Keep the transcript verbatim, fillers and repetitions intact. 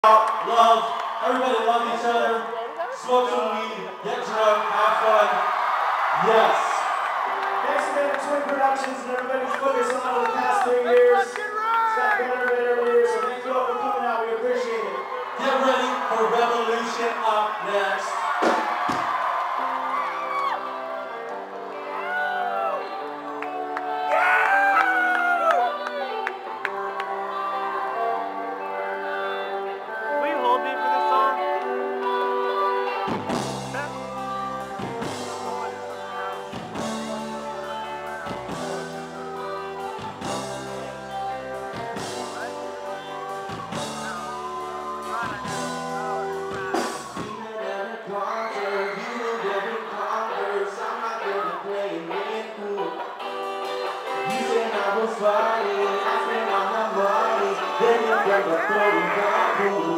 Love, everybody love each other, smoke some weed, get drunk, have fun. Yes. Thanks again to Twin Productions and everybody's focused on over the past three years. It's got better and better every year, so thank you all for coming out. We appreciate it. Get ready for Revolution up next. Funny, I spent all my money, then you bring a phone